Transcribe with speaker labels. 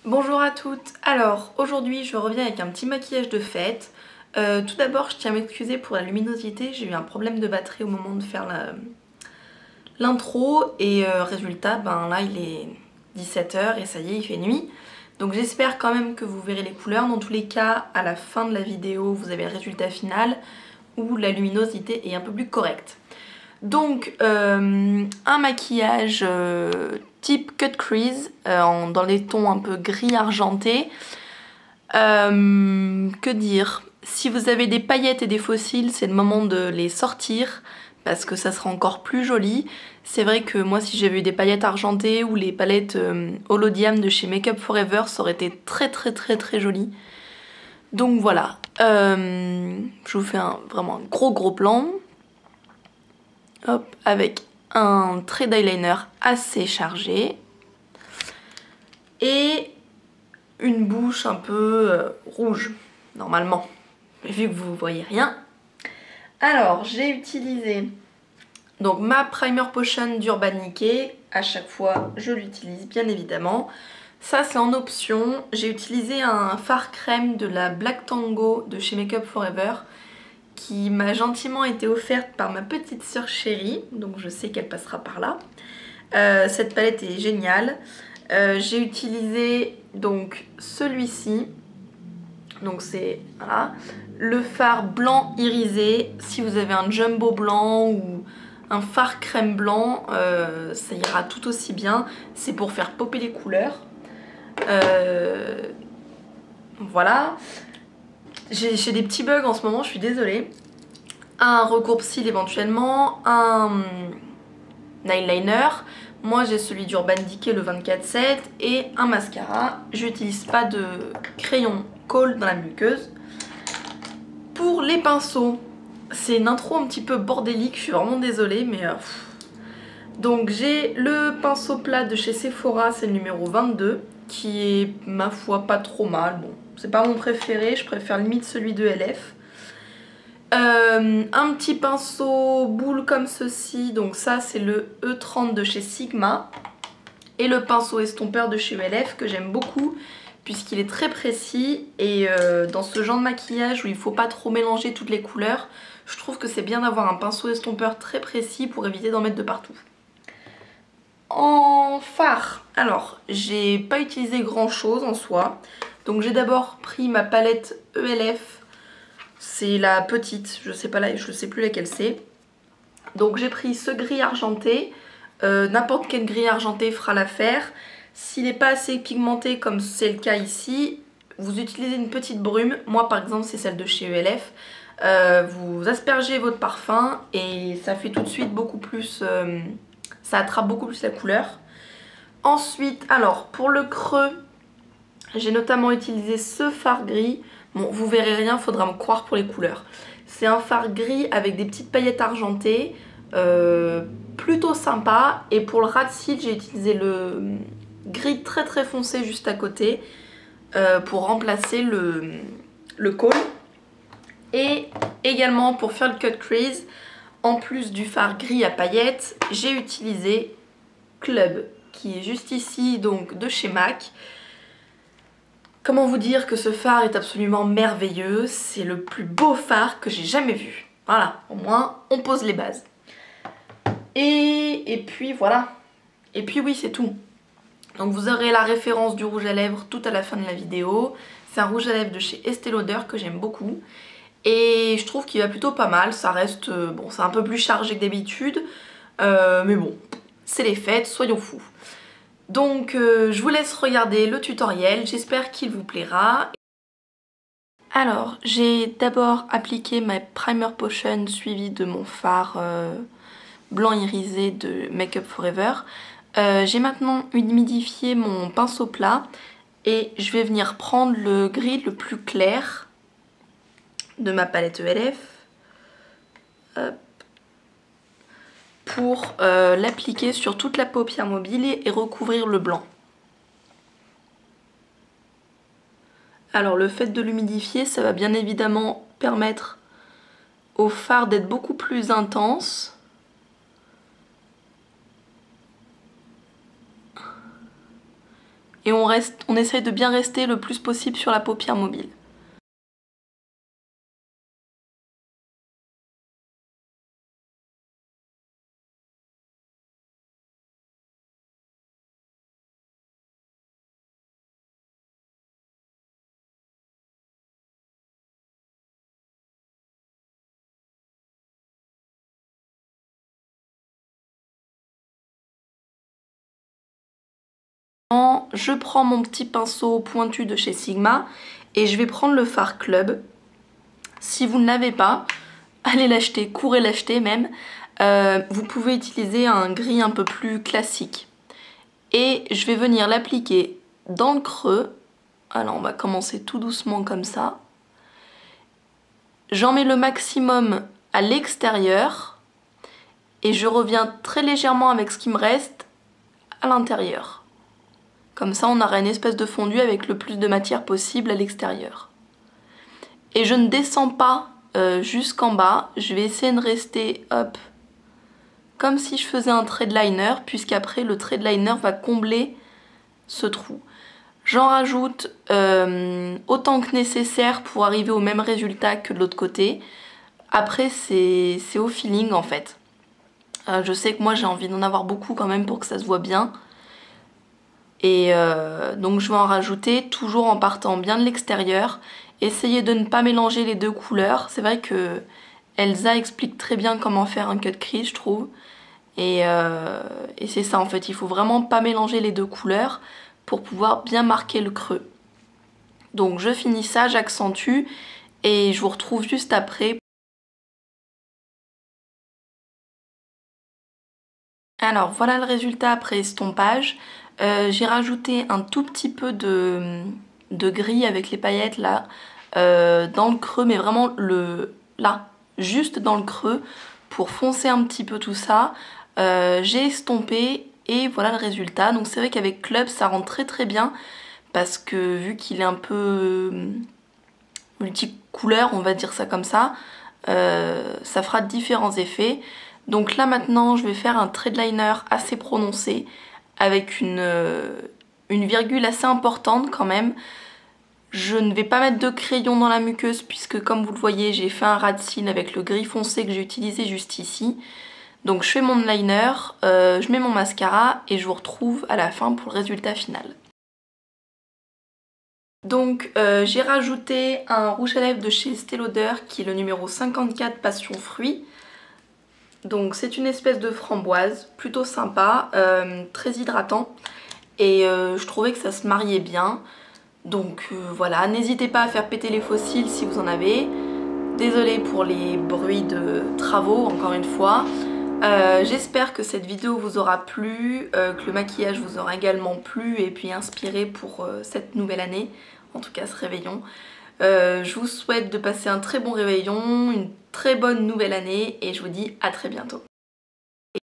Speaker 1: Bonjour à toutes. Alors aujourd'hui je reviens avec un petit maquillage de fête. Tout d'abord je tiens à m'excuser pour la luminosité, j'ai eu un problème de batterie au moment de faire l'intro et résultat ben là il est 17 h et ça y est il fait nuit. Donc j'espère quand même que vous verrez les couleurs. Dans tous les cas à la fin de la vidéo vous avez le résultat final où la luminosité est un peu plus correcte. Donc un maquillage type cut crease dans les tons un peu gris argenté. Que dire? Si vous avez des paillettes et des fossiles, c'est le moment de les sortir parce que ça sera encore plus joli. C'est vrai que moi si j'avais eu des paillettes argentées ou les palettes Holodiam de chez Make Up Forever, ça aurait été très joli. Donc voilà, je vous fais vraiment un gros plan. Hop, avec un trait d'eyeliner assez chargé et une bouche un peu rouge normalement, mais vu que vous voyez rien. Alors j'ai utilisé donc ma primer potion d'Urban Decay, à chaque fois je l'utilise bien évidemment. Ça c'est en option. J'ai utilisé un fard crème de la Black Tango de chez Make Up Forever qui m'a gentiment été offerte par ma petite sœur chérie, donc je sais qu'elle passera par là. Cette palette est géniale. J'ai utilisé donc celui-ci, donc c'est voilà, le fard blanc irisé. Si vous avez un jumbo blanc ou un fard crème blanc, ça ira tout aussi bien. C'est pour faire popper les couleurs. Voilà. J'ai des petits bugs en ce moment, je suis désolée. Un recourbe-cils éventuellement, un eyeliner. Moi j'ai celui d'Urban Decay le 24/7 et un mascara. J'utilise pas de crayon colle dans la muqueuse. Pour les pinceaux, c'est une intro un petit peu bordélique, je suis vraiment désolée mais donc j'ai le pinceau plat de chez Sephora, c'est le numéro 22 qui est ma foi pas trop mal. Bon, c'est pas mon préféré, je préfère limite celui de LF. Un petit pinceau boule comme ceci, donc ça c'est le E30 de chez Sigma. Et le pinceau estompeur de chez LF que j'aime beaucoup puisqu'il est très précis. Et dans ce genre de maquillage où il faut pas trop mélanger toutes les couleurs, je trouve que c'est bien d'avoir un pinceau estompeur très précis pour éviter d'en mettre de partout. En fard, alors j'ai pas utilisé grand chose en soi. Donc j'ai d'abord pris ma palette ELF. C'est la petite, je sais plus laquelle c'est. Donc j'ai pris ce gris argenté. N'importe quel gris argenté fera l'affaire. S'il n'est pas assez pigmenté comme c'est le cas ici, vous utilisez une petite brume. Moi par exemple c'est celle de chez ELF. Vous aspergez votre parfum et ça fait tout de suite beaucoup plus... ça attrape beaucoup plus la couleur. Ensuite, alors pour le creux, j'ai notamment utilisé ce fard gris. Bon, vous verrez rien, faudra me croire pour les couleurs. C'est un fard gris avec des petites paillettes argentées, plutôt sympa. Et pour le ras de cils, j'ai utilisé le gris très foncé juste à côté pour remplacer le cône. Et également pour faire le cut crease, en plus du fard gris à paillettes, j'ai utilisé Club, qui est juste ici, donc de chez MAC. Comment vous dire que ce fard est absolument merveilleux, c'est le plus beau fard que j'ai jamais vu. Voilà, au moins on pose les bases. Et puis voilà. Et puis oui, c'est tout. Donc vous aurez la référence du rouge à lèvres tout à la fin de la vidéo. C'est un rouge à lèvres de chez Estée Lauder que j'aime beaucoup. Et je trouve qu'il va plutôt pas mal. Ça reste, bon, c'est un peu plus chargé que d'habitude. Mais bon, c'est les fêtes, soyons fous. Donc je vous laisse regarder le tutoriel, j'espère qu'il vous plaira. Alors j'ai d'abord appliqué ma primer potion suivie de mon fard blanc irisé de Make Up Forever. J'ai maintenant humidifié mon pinceau plat et je vais venir prendre le gris le plus clair de ma palette ELF. Hop. Pour l'appliquer sur toute la paupière mobile et recouvrir le blanc. Alors le fait de l'humidifier, ça va bien évidemment permettre au fard d'être beaucoup plus intense. et on essaye de bien rester le plus possible sur la paupière mobile. Je prends mon petit pinceau pointu de chez Sigma et je vais prendre le fard Club. Si vous ne l'avez pas, allez l'acheter, courez l'acheter même. Vous pouvez utiliser un gris un peu plus classique. Et je vais venir l'appliquer dans le creux. Alors on va commencer tout doucement comme ça. J'en mets le maximum à l'extérieur et je reviens très légèrement avec ce qui me reste à l'intérieur. Comme ça on aura une espèce de fondu avec le plus de matière possible à l'extérieur. Et je ne descends pas jusqu'en bas, je vais essayer de rester hop, comme si je faisais un trade liner, puisqu'après le trade liner va combler ce trou. J'en rajoute autant que nécessaire pour arriver au même résultat que de l'autre côté. Après c'est au feeling en fait. Je sais que moi j'ai envie d'en avoir beaucoup quand même pour que ça se voit bien. Et donc je vais en rajouter toujours en partant bien de l'extérieur. Essayez de ne pas mélanger les deux couleurs. C'est vrai que Elsa explique très bien comment faire un cut crease je trouve. Et c'est ça en fait, il faut vraiment pas mélanger les deux couleurs pour pouvoir bien marquer le creux. Donc je finis ça, j'accentue et je vous retrouve juste après. Alors voilà le résultat après estompage. J'ai rajouté un tout petit peu de gris avec les paillettes là, dans le creux, mais vraiment là, juste dans le creux, pour foncer un petit peu tout ça. J'ai estompé et voilà le résultat. Donc c'est vrai qu'avec Club ça rend très bien parce que vu qu'il est un peu multicouleur, on va dire ça comme ça fera différents effets. Donc là maintenant je vais faire un trade liner assez prononcé avec une virgule assez importante quand même. Je ne vais pas mettre de crayon dans la muqueuse puisque comme vous le voyez j'ai fait un ras de cils avec le gris foncé que j'ai utilisé juste ici. Donc je fais mon liner, je mets mon mascara et je vous retrouve à la fin pour le résultat final. Donc j'ai rajouté un rouge à lèvres de chez Estée Lauder qui est le numéro 54 Passion Fruit. Donc c'est une espèce de framboise, plutôt sympa, très hydratant. Et je trouvais que ça se mariait bien. Donc voilà, n'hésitez pas à faire péter les faux cils si vous en avez. Désolée pour les bruits de travaux encore une fois. J'espère que cette vidéo vous aura plu, que le maquillage vous aura également plu et puis inspiré pour cette nouvelle année, en tout cas ce réveillon. Je vous souhaite de passer un très bon réveillon, une très bonne nouvelle année et je vous dis à très bientôt.